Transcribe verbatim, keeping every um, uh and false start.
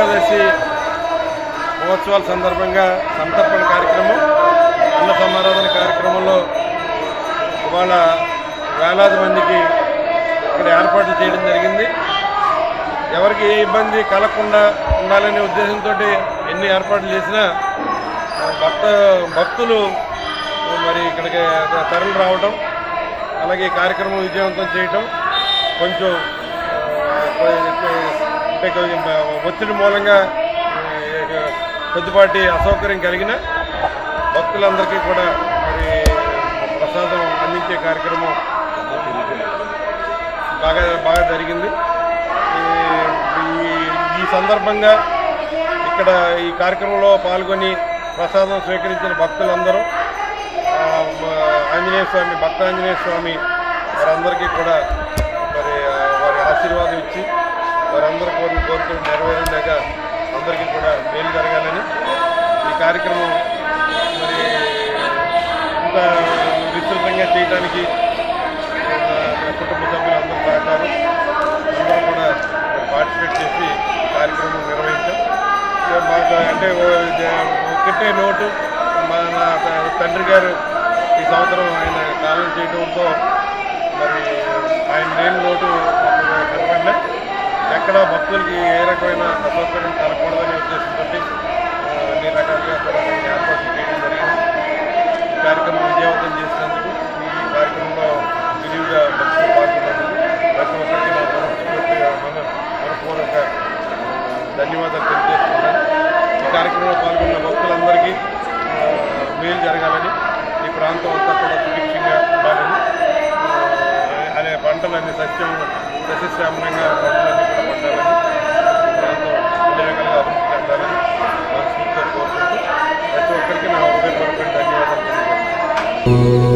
ఏకాదశి మహోత్సవాల సందర్భంగా సంతర్పణ కార్యక్రమం, అన్న సమారాధన కార్యక్రమంలో ఇవాళ వేలాది మందికి ఇక్కడ ఏర్పాట్లు చేయడం జరిగింది. ఎవరికి ఏ ఇబ్బంది కలగకుండా ఉండాలనే ఉద్దేశంతో ఎన్ని ఏర్పాట్లు చేసినా భక్త భక్తులు మరి ఇక్కడికి తరలి రావడం, అలాగే కార్యక్రమం విజయవంతం చేయటం కొంచెం అంటే కొంచెం ఒత్తిడి మూలంగా కొద్దిపాటి అసౌకర్యం కలిగిన భక్తులందరికీ కూడా మరి ప్రసాదం అందించే కార్యక్రమం బాగా బాగా జరిగింది. ఈ సందర్భంగా ఇక్కడ ఈ కార్యక్రమంలో పాల్గొని ప్రసాదం స్వీకరించిన భక్తులందరూ ఆంజనేయ స్వామి భక్త ఆంజనేయ స్వామి వారందరికీ కూడా మరి వారి ఆశీర్వాదం ఇచ్చి వారందరూ కోరిన కోరికలు నెరవేరేలాగా అందరికీ కూడా మేలు జరగాలని ఈ కార్యక్రమం మరి ఇంత విస్తృతంగా చేయడానికి కుటుంబ సభ్యులు అందరూ సహకారం అందరూ కూడా పార్టిసిపేట్ చేసి కార్యక్రమం నిర్వహించాం. మాకు అంటే ఒకటే నోటు, మన తండ్రి గారు ఈ సంవత్సరం ఆయన కాలం చేయడంతో మరి ఆయన లేని నోటు కనపడినా ఎక్కడ భక్తులకి ఏ రకమైన అసౌకర్యం కలగకూడదనే ఉద్దేశంతో అన్ని రకాలుగా కూడా ఏర్పాట్లు చేయడం జరిగింది. ఈ కార్యక్రమం విజయవంతం చేసినందుకు, ఈ కార్యక్రమంలో విరివిగా భక్తులు పాల్గొన్నందుకు ప్రతి ఒక్కరికి నా మనస్ఫూర్తిగా మన మనపూర్వక ధన్యవాదాలు తెలియజేస్తున్నాను. ఈ కార్యక్రమంలో పాల్గొన్న భక్తులందరికీ మేలు జరగాలని, ఈ ప్రాంతం అంతా కూడా సుభిక్షంగా ఉండాలని, అనే పంటలన్నీ సస్యం సస్యశ్యామలంగా పంటలన్నీ కూడా పండాలని, ఈ ప్రాంతం అన్ని రకాలుగా అభివృద్ధి చెందాలని మనస్ఫూర్తిగా కోరుకుంటూ ప్రతి ఒక్కరికి నా హృదయపూర్వక ధన్యవాదాలు తెలియజేస్తున్నాను.